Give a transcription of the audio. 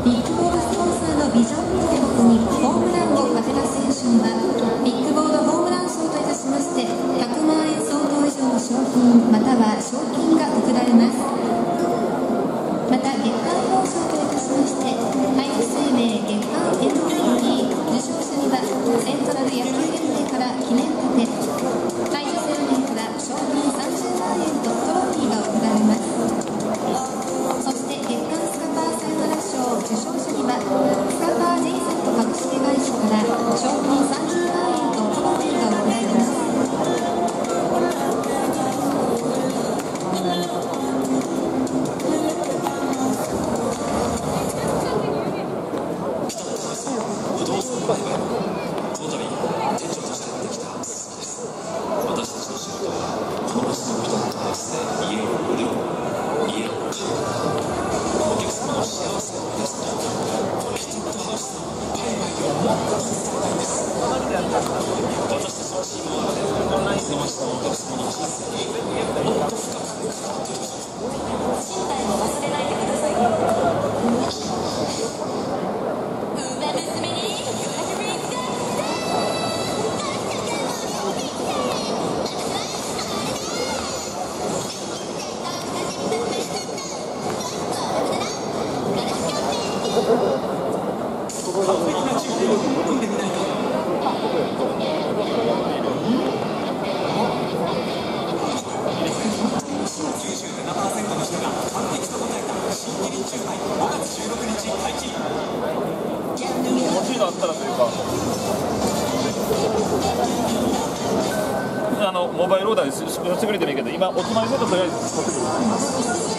ビッグボードスポンサーのビジョンミッテボにホームランを当てた選手にはビッグボードホームラン賞といたしまして100万円相当以上の賞金または賞金が贈られます。また月間表彰といたしましてハイフ生命月間 MVP 受賞者にはセントラル野球連盟から記念盾ハイフ生命から賞金30万円とトロフィーが贈られます。そして月間スカパーサヨナラ賞受賞者にはスカパー JZ 株式会社から賞金30万円とトロフィーが贈られます。 不動産売買この度店長としてやってきた鈴木です。私たちの仕事はこの星の人のハウスで家を売る家を買うお客様の幸せを目指すとこの人のハウスの売買をもっと続けたいんです。私たちのチームはこの街のお客様の人生にもっと深く関わっている身体も忘れないでくださいね。 完璧な準備を組んでみないか。97% の人が完璧と答えた新キリンチューハイ5月16日解禁。 欲しいのあったらというかモバイルオーダーでしてくれてもいいけど今おつまみセットとりあえず買ってくる。